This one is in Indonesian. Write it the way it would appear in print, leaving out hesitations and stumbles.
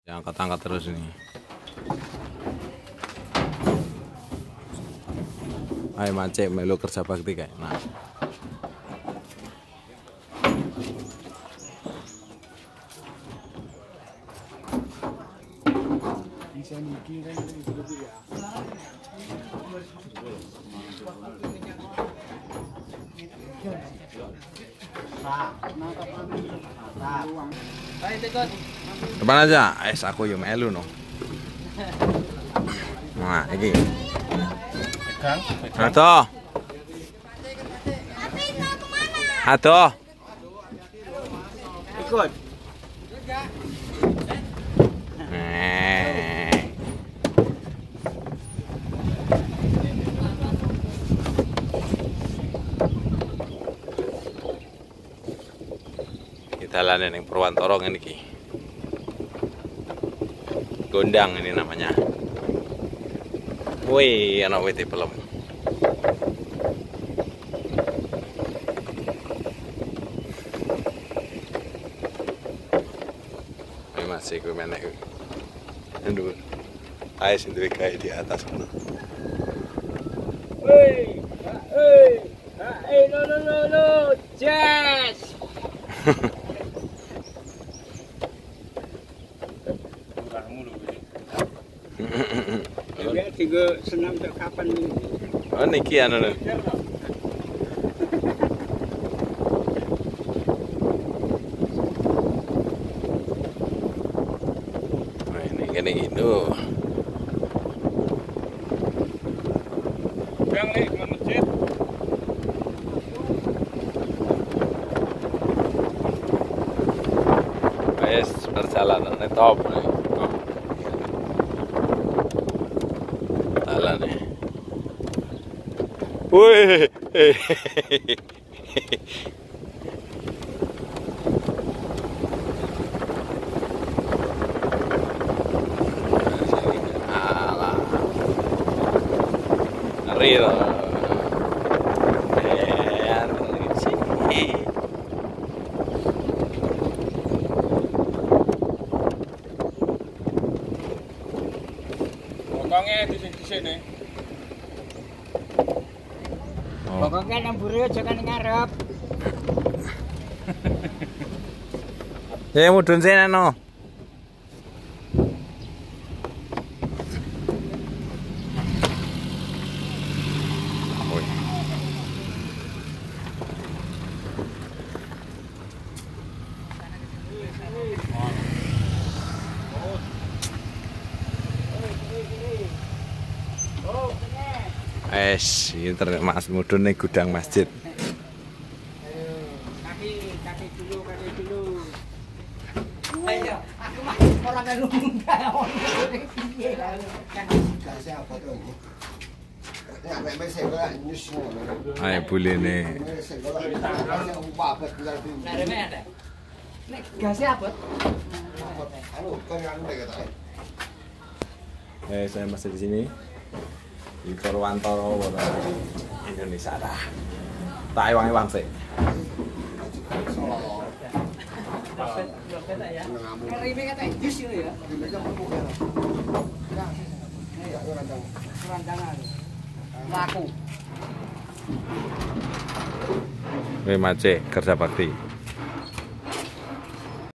Yang angkat-angkat terus ini. Ayo Mace melu kerja bakti kayak. Nah. Depan aja, aku yo melu no. Nah, iki. Pegang. Aduh. Aduh. Ikut. Kita lanen yang Purwantoro ini ki. Gondang ini namanya. Wih, anak witi pelem. Ini masih gue menek. Aduh, ayo sendiri kayak di atas. Hey, no, Jazz. Ya, tiga senam tak kapan ini? Oh, niki anu. Nah, ini gini gitu. Yang nih ke masjid. Wes perjalanan top nih. Jalan nih. Wih. Alah. Ngeri loh. Pokoknya di sini. Pokoknya nang buru jangan ngarep. Ya mudun sini no. Ini termas mudun nih gudang masjid. Kaki dulu. Ayo, aku mah orang yang muda. Ayo boleh nih. Gasnya apa? Saya masih di sini di Purwantoro Indonesia dah. Tak wang sih. Laku. Mace kerja bakti.